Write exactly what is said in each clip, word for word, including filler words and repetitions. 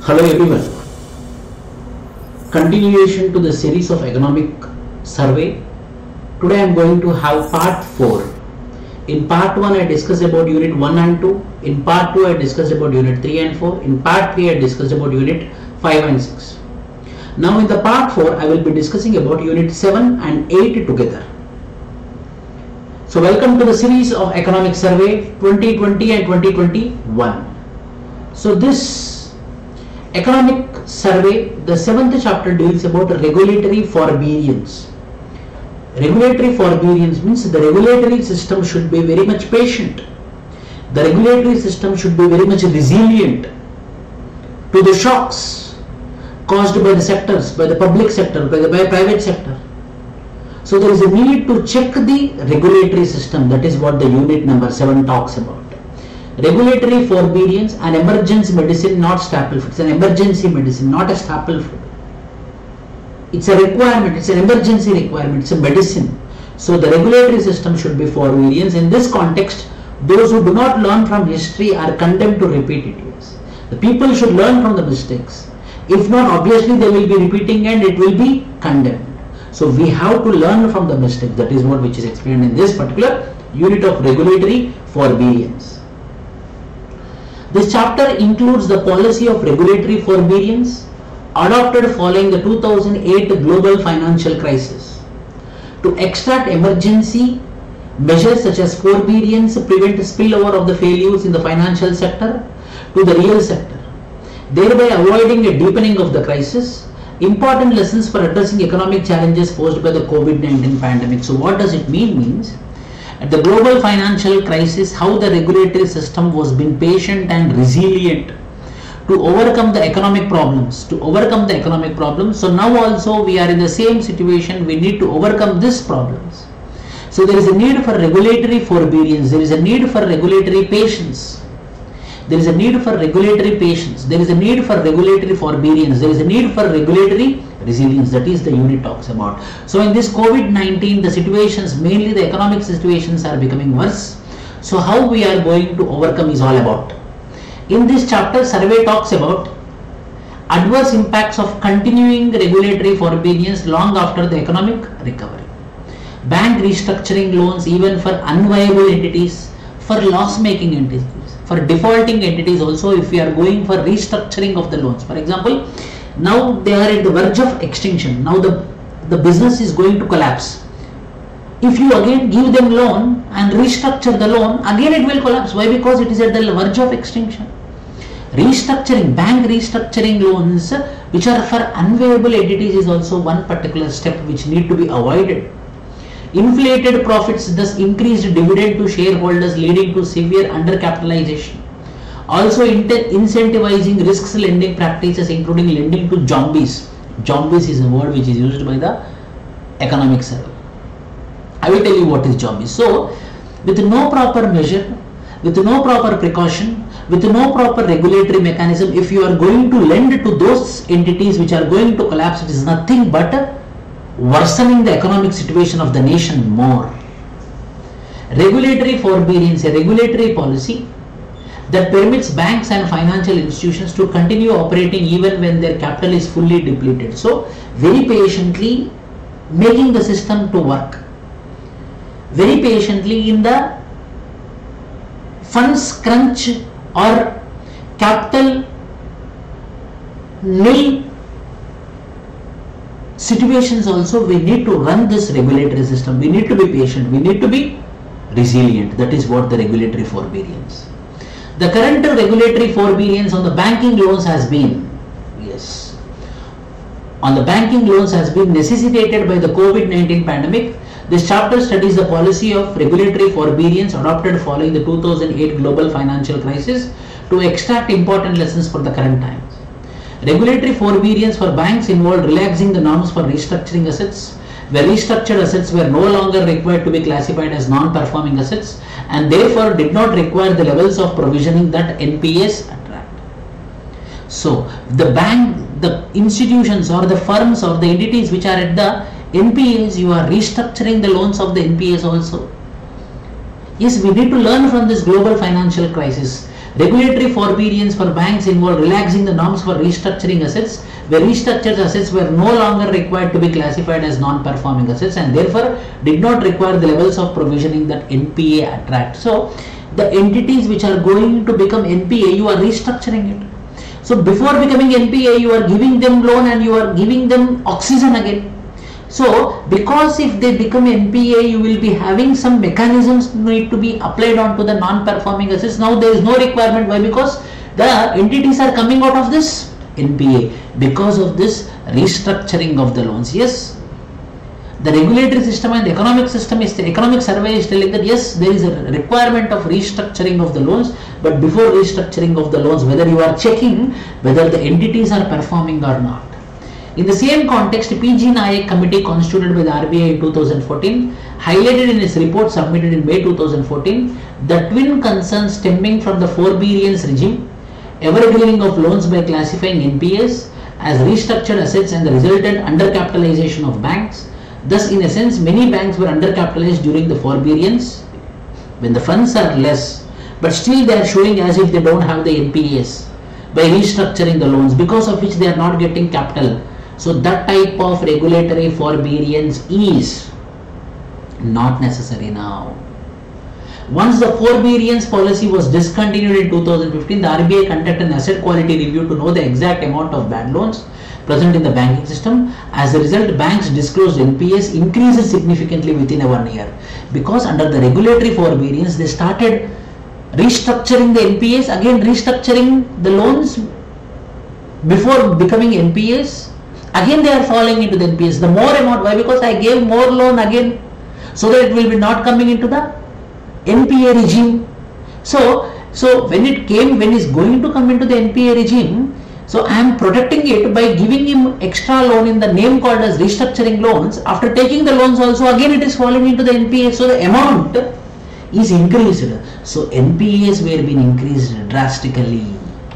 Hello everyone. Continuation to the series of economic survey. Today I am going to have part four. In part one I discussed about unit one and two. In part two I discussed about unit three and four. In part three I discussed about unit five and six. Now in the part four I will be discussing about unit seven and eight together. So welcome to the series of economic survey twenty twenty and twenty twenty-one. So this economic survey, the seventh chapter deals about regulatory forbearance. Regulatory forbearance means the regulatory system should be very much patient. The regulatory system should be very much resilient to the shocks caused by the sectors, by the public sector, by the by private sector. So there is a need to check the regulatory system. That is what the unit number seven talks about. Regulatory forbearance, an emergency medicine, not staple food. It's an emergency medicine, not a staple food. It's a requirement, it's an emergency requirement, it's a medicine. So the regulatory system should be forbearance. In this context, those who do not learn from history are condemned to repeat it. Yes. The people should learn from the mistakes. If not, obviously they will be repeating and it will be condemned. So we have to learn from the mistake. That is what which is explained in this particular unit of regulatory forbearance. This chapter includes the policy of regulatory forbearance adopted following the two thousand eight global financial crisis to extract emergency measures such as forbearance, prevent spillover of the failures in the financial sector to the real sector, thereby avoiding a deepening of the crisis. Important lessons for addressing economic challenges posed by the COVID nineteen pandemic. So what does it mean? Means at the global financial crisis, how the regulatory system was being patient and resilient to overcome the economic problems, to overcome the economic problems. So now also we are in the same situation, we need to overcome these problems. So there is a need for regulatory forbearance, there is a need for regulatory patience, there is a need for regulatory patience, there is a need for regulatory forbearance, there is a need for regulatory resilience. That is the unit talks about. So in this COVID nineteen, the situations, mainly the economic situations, are becoming worse. So how we are going to overcome is all about. In this chapter, survey talks about adverse impacts of continuing regulatory forbearance long after the economic recovery. Bank restructuring loans even for unviable entities, for loss-making entities, for defaulting entities also, if we are going for restructuring of the loans. For example, now they are at the verge of extinction. Now the, the business is going to collapse. If you again give them loan and restructure the loan, again it will collapse. Why? Because it is at the verge of extinction. Restructuring, bank restructuring loans which are for unviable entities is also one particular step which need to be avoided. Inflated profits, thus increased dividend to shareholders, leading to severe undercapitalization. Also incentivizing risks lending practices, including lending to zombies. Zombies is a word which is used by the economic survey. I will tell you what is zombies. So with no proper measure, with no proper precaution, with no proper regulatory mechanism, if you are going to lend to those entities which are going to collapse, it is nothing but worsening the economic situation of the nation more. Regulatory forbearance, a regulatory policy that permits banks and financial institutions to continue operating even when their capital is fully depleted. So very patiently making the system to work, very patiently in the funds crunch or capital nil situations also, we need to run this regulatory system. We need to be patient, we need to be resilient. That is what the regulatory forbearance. The current regulatory forbearance on the banking loans has been, yes, on the banking loans has been necessitated by the COVID nineteen pandemic. This chapter studies the policy of regulatory forbearance adopted following the two thousand eight global financial crisis to extract important lessons for the current times. Regulatory forbearance for banks involved relaxing the norms for restructuring assets, where restructured assets were no longer required to be classified as non-performing assets and therefore did not require the levels of provisioning that N P As attract. So the bank, the institutions or the firms or the entities which are at the N P As, you are restructuring the loans of the N P As also. Yes, we need to learn from this global financial crisis. Regulatory forbearance for banks involved relaxing the norms for restructuring assets, where restructured assets were no longer required to be classified as non-performing assets and therefore did not require the levels of provisioning that N P A attract. So the entities which are going to become N P A, you are restructuring it. So before becoming N P A, you are giving them loan and you are giving them oxygen again. So because if they become N P A, you will be having some mechanisms need to be applied onto the non-performing assets. Now there is no requirement. Why? Because the entities are coming out of this N P A because of this restructuring of the loans. Yes, the regulatory system and the economic system is the economic survey is telling that yes, there is a requirement of restructuring of the loans, but before restructuring of the loans, whether you are checking whether the entities are performing or not. In the same context, P G Nayak committee constituted by the R B I in two thousand fourteen highlighted in its report submitted in May two thousand fourteen the twin concerns stemming from the forbearance regime, evergreening of loans by classifying N P As as restructured assets and the resultant undercapitalization of banks. Thus, in a sense, many banks were undercapitalized during the forbearance when the funds are less, but still they are showing as if they don't have the N P As by restructuring the loans, because of which they are not getting capital. So that type of regulatory forbearance is not necessary now. Once the forbearance policy was discontinued in two thousand fifteen, the R B I conducted an asset quality review to know the exact amount of bad loans present in the banking system. As a result, banks disclosed N P As increases significantly within a one year. Because under the regulatory forbearance, they started restructuring the N P As, again restructuring the loans before becoming N P As. Again they are falling into the N P As. The more amount, why? Because I gave more loan again, so that it will be not coming into the N P A regime. So, so when it came, when it's going to come into the N P A regime, so I am protecting it by giving him extra loan in the name called as restructuring loans. After taking the loans also, again it is falling into the N P A. So the amount is increased. So N P As were being increased drastically.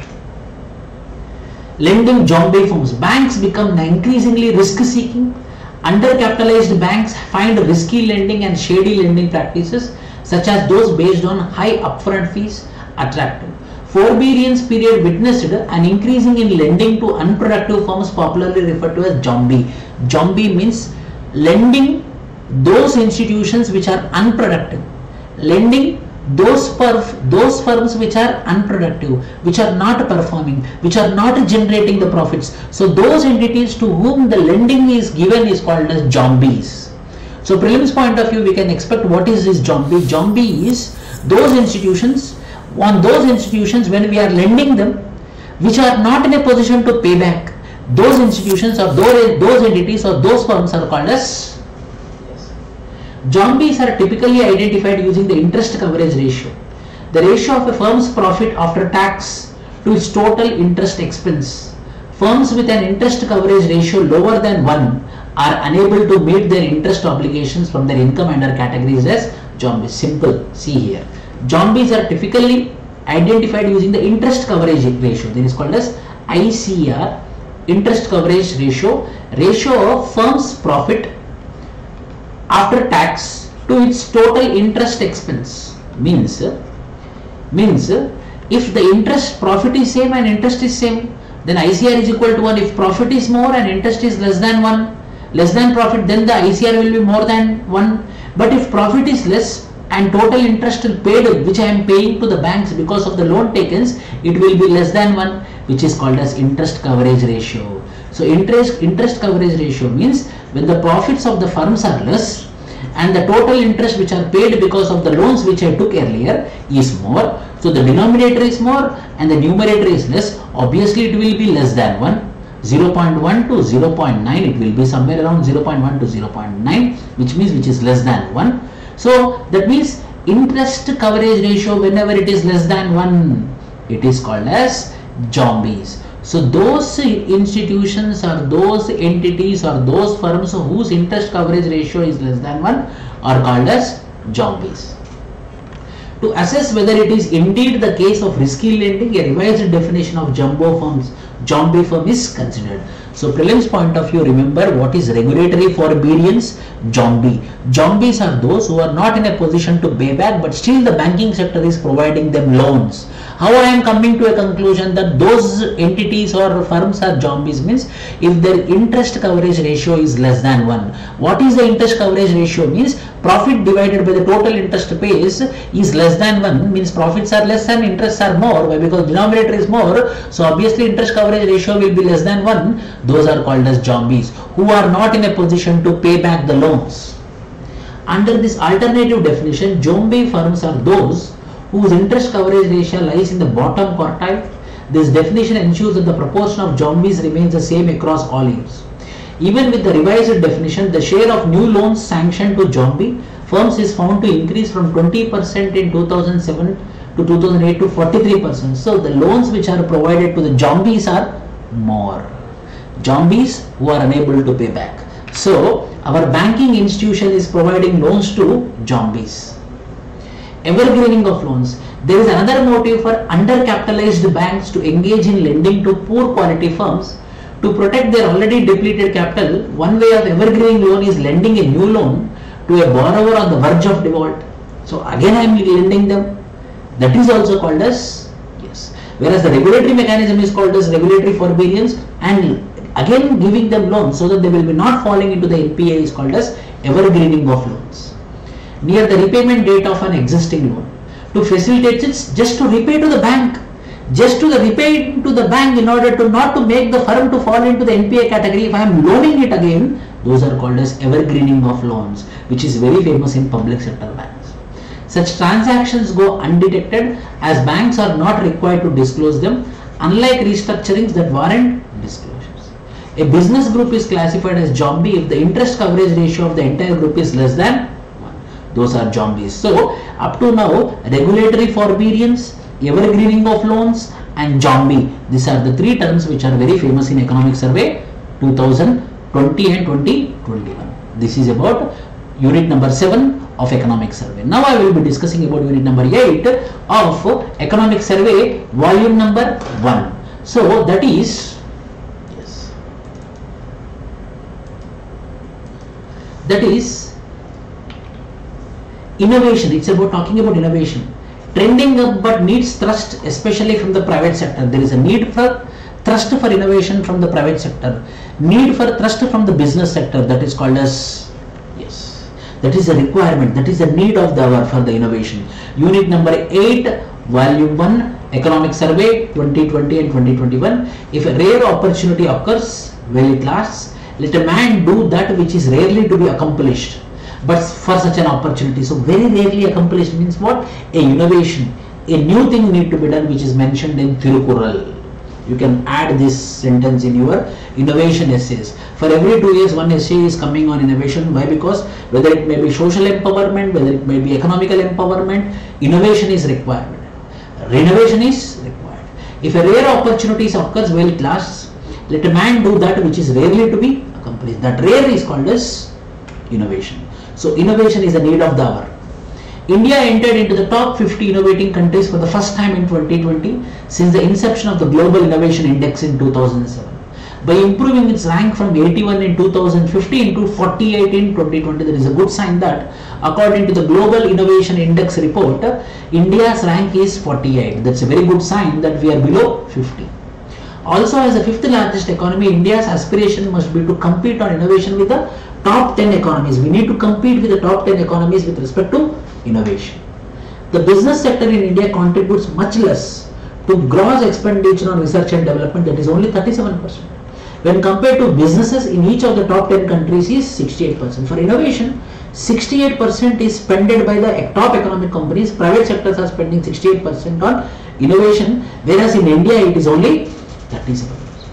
Lending zombie firms. Banks become increasingly risk-seeking. Undercapitalized banks find risky lending and shady lending practices, such as those based on high upfront fees, attractive. Forbearance period witnessed an increasing in lending to unproductive firms, popularly referred to as zombie. Zombie means lending those institutions which are unproductive, lending those perf those firms which are unproductive, which are not performing, which are not generating the profits. So those entities to whom the lending is given is called as zombies. So prelims point of view, we can expect what is this zombie. Zombie is those institutions, on those institutions when we are lending them, which are not in a position to pay back. Those institutions or those, those entities or those firms are called as zombies. Are typically identified using the interest coverage ratio, the ratio of a firm's profit after tax to its total interest expense. Firms with an interest coverage ratio lower than one are unable to meet their interest obligations from their income and are categorized as zombies. Simple. See here. Zombies are typically identified using the interest coverage ratio. This is called as I C R, interest coverage ratio, ratio of firm's profit after tax to its total interest expense. Means, means if the interest profit is same and interest is same, then I C R is equal to one. If profit is more and interest is less than one, less than profit, then the I C R will be more than one. But if profit is less and total interest paid which I am paying to the banks because of the loan taken, it will be less than one, which is called as interest coverage ratio. So interest interest coverage ratio means when the profits of the firms are less and the total interest which are paid because of the loans which I took earlier is more. So the denominator is more and the numerator is less. Obviously it will be less than one. zero point one to zero point nine, it will be somewhere around zero point one to zero point nine, which means which is less than one. So that means interest coverage ratio, whenever it is less than one, it is called as zombies. So those institutions or those entities or those firms whose interest coverage ratio is less than one are called as zombies. To assess whether it is indeed the case of risky lending, a revised definition of jumbo firms, zombie firm is considered. So prelims point of view, remember what is regulatory forbearance? Zombie. Zombies are those who are not in a position to pay back, but still the banking sector is providing them loans. How I am coming to a conclusion that those entities or firms are zombies means if their interest coverage ratio is less than one. What is the interest coverage ratio? Means profit divided by the total interest pays is less than one, means profits are less and interests are more. Why? Because denominator is more, so obviously interest coverage ratio will be less than one. Those are called as zombies, who are not in a position to pay back the loans. Under this alternative definition, zombie firms are those whose interest coverage ratio lies in the bottom quartile. This definition ensures that the proportion of zombies remains the same across all years. Even with the revised definition, the share of new loans sanctioned to zombie firms is found to increase from twenty percent in two thousand seven to two thousand eight to forty-three percent. So the loans which are provided to the zombies are more. Zombies who are unable to pay back. So our banking institution is providing loans to zombies. Evergreening of loans. There is another motive for undercapitalized banks to engage in lending to poor quality firms to protect their already depleted capital. One way of evergreening loan is lending a new loan to a borrower on the verge of default. So again I am lending them. That is also called as, yes. Whereas the regulatory mechanism is called as regulatory forbearance, and again giving them loans so that they will be not falling into the N P A is called as evergreening of loans. Near the repayment date of an existing loan, to facilitate it, just to repay to the bank, just to the repay to the bank in order to not to make the firm to fall into the N P A category. If I am loaning it again, those are called as evergreening of loans, which is very famous in public sector banks. Such transactions go undetected as banks are not required to disclose them, unlike restructurings that warrant disclosures. A business group is classified as zombie if the interest coverage ratio of the entire group is less than one. Those are zombies. So up to now, regulatory forbearance, evergreening of loans and zombie. These are the three terms which are very famous in Economic Survey two thousand twenty and twenty twenty-one. This is about unit number seven of Economic Survey. Now I will be discussing about unit number eight of Economic Survey volume number one. So that is, yes, that is innovation. It's about talking about innovation. Trending up but needs thrust, especially from the private sector. There is a need for thrust for innovation from the private sector, need for thrust from the business sector. That is called as, yes, that is a requirement, that is a need of the hour for the innovation. Unit number eight, volume one, Economic Survey twenty twenty and twenty twenty-one. If a rare opportunity occurs, will it last? Let a man do that which is rarely to be accomplished, but for such an opportunity. So very rarely accomplished means what? A innovation, a new thing need to be done, which is mentioned in Thirukural. You can add this sentence in your innovation essays. For every two years, one essay is coming on innovation. Why? Because whether it may be social empowerment, whether it may be economical empowerment, innovation is required. Renovation is required. If a rare opportunity occurs, will it last? Let a man do that which is rarely to be accomplished. That rare is called as innovation. So innovation is a need of the hour. India entered into the top fifty innovating countries for the first time in twenty twenty since the inception of the Global Innovation Index in two thousand seven. By improving its rank from eighty-one in two thousand fifteen to forty-eight in twenty twenty, there is a good sign that according to the Global Innovation Index report, India's rank is forty-eight. That's a very good sign that we are below fifty. Also, as the fifth largest economy, India's aspiration must be to compete on innovation with the top ten economies. We need to compete with the top ten economies with respect to innovation. The business sector in India contributes much less to gross expenditure on research and development, that is only thirty-seven percent. When compared to businesses in each of the top ten countries is sixty-eight percent. For innovation, sixty-eight percent is spent by the top economic companies. Private sectors are spending sixty-eight percent on innovation, whereas in India it is only thirty-seven percent.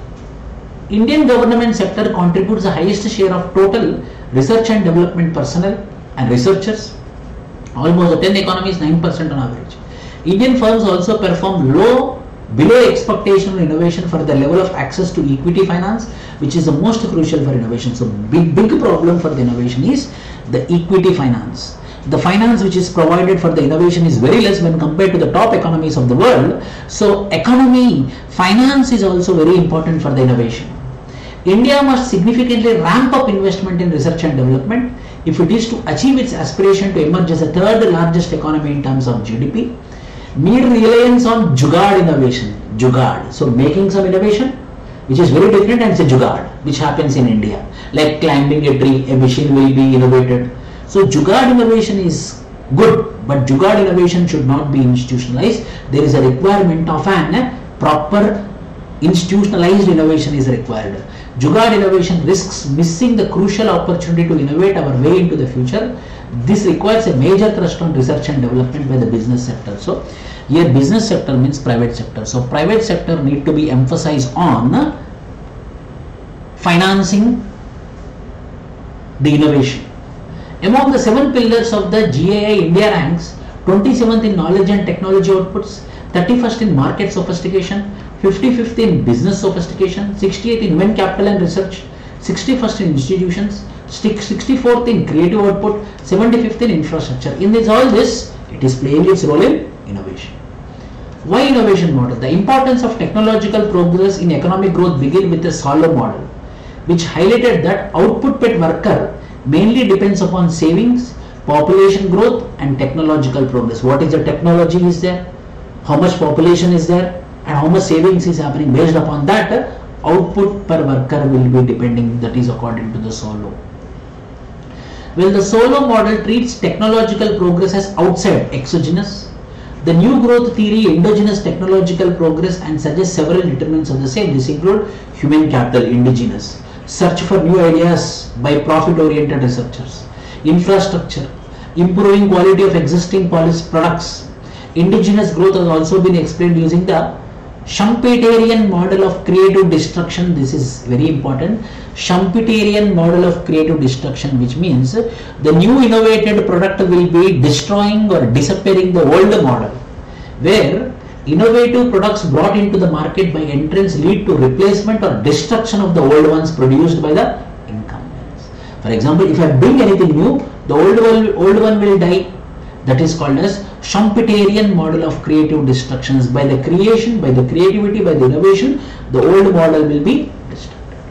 Indian government sector contributes the highest share of total research and development personnel and researchers. Almost the ten economies, nine percent on average. Indian firms also perform low, below expectation on innovation for the level of access to equity finance, which is the most crucial for innovation. So big, big problem for the innovation is the equity finance. The finance which is provided for the innovation is very less when compared to the top economies of the world. So economy, finance is also very important for the innovation. India must significantly ramp up investment in research and development if it is to achieve its aspiration to emerge as the third largest economy in terms of G D P. Need reliance on jugaad innovation. Jugaad. So making some innovation which is very different, and it's a jugaad which happens in India. Like climbing a tree, a machine will be innovated. So jugaad innovation is good, but jugaad innovation should not be institutionalized. There is a requirement of an proper institutionalized innovation is required. Jugaad innovation risks missing the crucial opportunity to innovate our way into the future. This requires a major thrust on research and development by the business sector. So here business sector means private sector. So private sector need to be emphasized on financing the innovation. Among the seven pillars of the G A I, India ranks twenty-seventh in knowledge and technology outputs, thirty-first in market sophistication, fifty-fifth in business sophistication, sixty-eighth in human capital and research, sixty-first in institutions, sixty-fourth in creative output, seventy-fifth in infrastructure. In this all this, it is playing its role in innovation. Why innovation model? The importance of technological progress in economic growth begin with the Solow model, which highlighted that output per worker mainly depends upon savings, population growth and technological progress. What is the technology is there, how much population is there, and how much savings is happening. Based upon that, output per worker will be depending, that is according to the Solow. Well, the Solow model treats technological progress as outside, exogenous. The new growth theory, endogenous technological progress, and suggests several determinants of the same. This include human capital, indigenous, search for new ideas by profit-oriented researchers, infrastructure, improving quality of existing policy products. Indigenous growth has also been explained using the Schumpeterian model of creative destruction. This is very important. Schumpeterian model of creative destruction, which means the new innovated product will be destroying or disappearing the old model, where innovative products brought into the market by entrants lead to replacement or destruction of the old ones produced by the incumbents. For example, if I bring anything new, the old one, old one will die. That is called as Schumpeterian model of creative destructions. By the creation, by the creativity, by the innovation, the old model will be destroyed.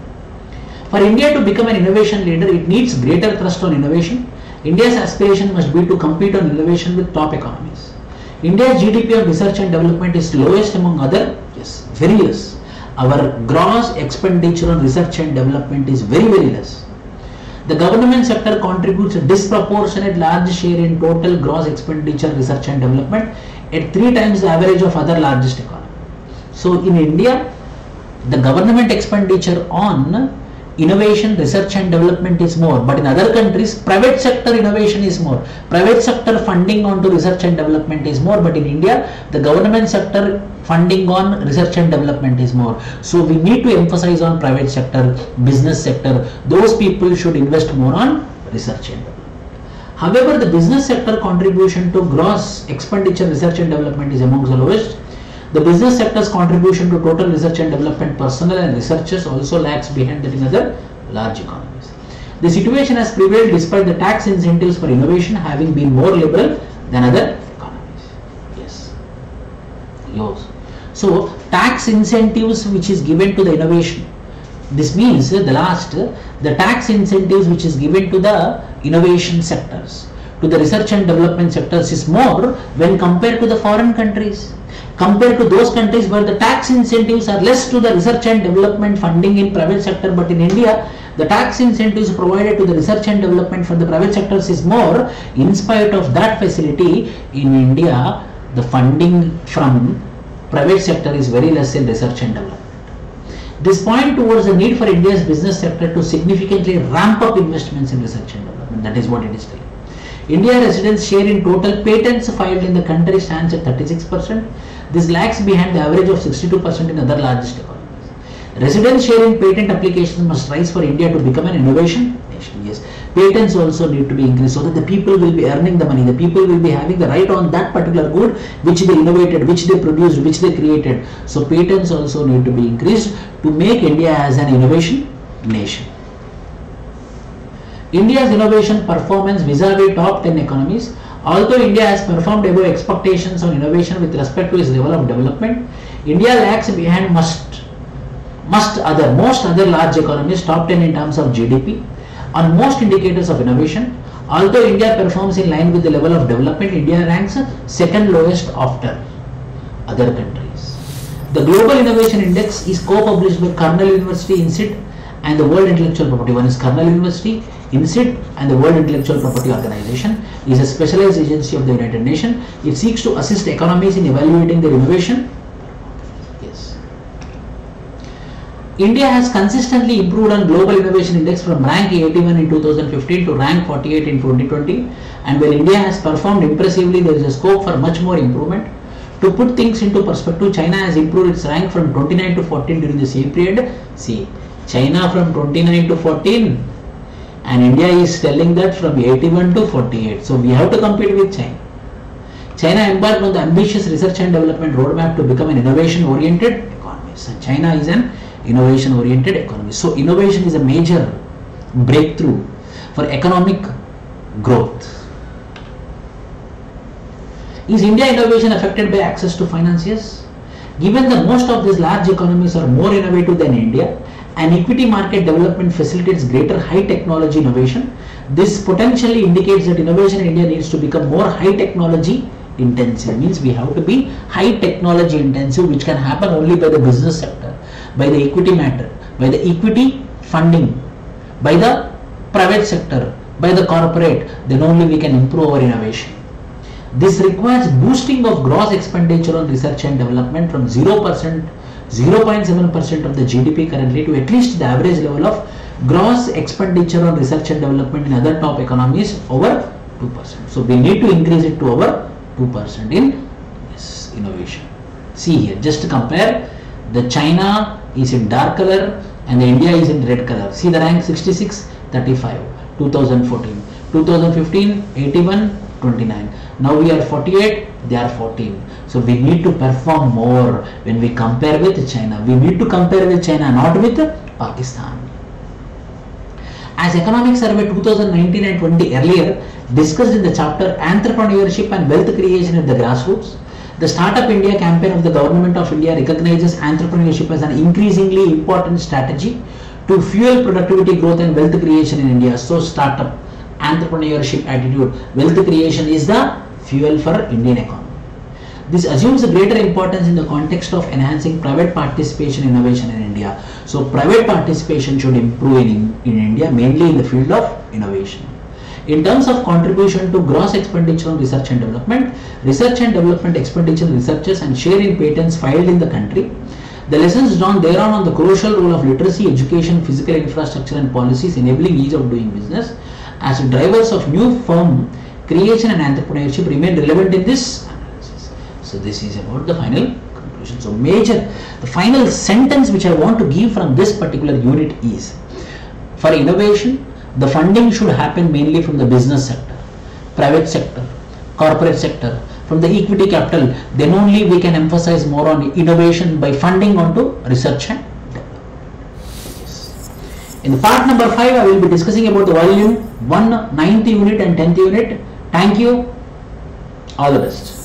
For India to become an innovation leader, it needs greater thrust on innovation. India's aspiration must be to compete on innovation with top economies. India's G D P of research and development is lowest among other, yes, very less. Our gross expenditure on research and development is very, very less. The government sector contributes a disproportionate large share in total gross expenditure research and development at three times the average of other largest economies. So in India, the government expenditure on innovation, research and development is more, but in other countries, private sector innovation is more. Private sector funding onto research and development is more, but in India, the government sector funding on research and development is more. So we need to emphasize on private sector, business sector. Those people should invest more on research and development. However, the business sector contribution to gross expenditure research and development is amongst the lowest. The business sector's contribution to total research and development personnel and researchers also lags behind that in other large economies. The situation has prevailed despite the tax incentives for innovation having been more liberal than other economies. Yes. Yours. So, tax incentives which is given to the innovation. This means the last, the tax incentives which is given to the innovation sectors, to the research and development sectors is more when compared to the foreign countries. Compared to those countries where the tax incentives are less to the research and development funding in private sector, but in India, the tax incentives provided to the research and development for the private sectors is more. In spite of that facility, in India, the funding from private sector is very less in research and development. This point towards the need for India's business sector to significantly ramp up investments in research and development. That is what it is telling. India residents' share in total patents filed in the country stands at thirty-six percent. This lags behind the average of sixty-two percent in other largest economies. Residents' share in patent applications must rise for India to become an innovation nation. Yes, patents also need to be increased so that the people will be earning the money. The people will be having the right on that particular good which they innovated, which they produced, which they created. So patents also need to be increased to make India as an innovation nation. India's innovation performance vis-a-vis top ten economies. Although India has performed above expectations on innovation with respect to its level of development, India lags behind must Must other, most other large economies top ten in terms of G D P on most indicators of innovation. Although India performs in line with the level of development, India ranks second lowest after other countries. The Global Innovation Index is co-published by Cornell University, I N S E E D, and the World Intellectual Property. One is Cornell University, I N S E E D, and the World Intellectual Property Organization is a specialized agency of the United Nations. It seeks to assist economies in evaluating their innovation. Yes. India has consistently improved on Global Innovation Index from rank eighty-one in two thousand fifteen to rank forty-eight in twenty twenty, and when India has performed impressively, there is a scope for much more improvement. To put things into perspective, China has improved its rank from twenty-nine to fourteen during the same period. See, China from twenty-nine to fourteen, and India is telling that from eighty-one to forty-eight. So we have to compete with China. China embarked on the ambitious research and development roadmap to become an innovation-oriented economy. So China is an innovation-oriented economy. So innovation is a major breakthrough for economic growth. Is India innovation affected by access to finance? Yes. Given that most of these large economies are more innovative than India, and equity market development facilitates greater high technology innovation, this potentially indicates that innovation in India needs to become more high technology intensive. Means we have to be high technology intensive, which can happen only by the business sector, by the equity matter, by the equity funding, by the private sector, by the corporate. Then only we can improve our innovation. This requires boosting of gross expenditure on research and development from zero percent, zero point seven percent of the G D P currently to at least the average level of gross expenditure on research and development in other top economies over two percent. So we need to increase it to over two percent in yes, innovation. See here, just to compare, the China is in dark color and the India is in red color. See the rank sixty-six, thirty-five, two thousand fourteen, two thousand fifteen, eighty-one, twenty-nine. Now we are forty-eight, they are fourteen. So we need to perform more when we compare with China. We need to compare with China, not with Pakistan. As Economic Survey two thousand nineteen and twenty earlier discussed in the chapter Entrepreneurship and Wealth Creation at the Grassroots, the Startup India campaign of the Government of India recognizes entrepreneurship as an increasingly important strategy to fuel productivity growth and wealth creation in India. So startup, entrepreneurship attitude, wealth creation is the fuel for Indian economy. This assumes a greater importance in the context of enhancing private participation in innovation in India. So private participation should improve in, in India, mainly in the field of innovation. In terms of contribution to gross expenditure on research and development, research and development expenditure researchers and share in patents filed in the country, the lessons drawn thereon on the crucial role of literacy, education, physical infrastructure and policies enabling ease of doing business as drivers of new firm creation and entrepreneurship remain relevant in this analysis. So this is about the final conclusion. So major, the final sentence which I want to give from this particular unit is, for innovation, the funding should happen mainly from the business sector, private sector, corporate sector, from the equity capital. Then only we can emphasize more on innovation by funding onto research and in the part number five, I will be discussing about the volume one, ninth unit and tenth unit. Thank you. All the best.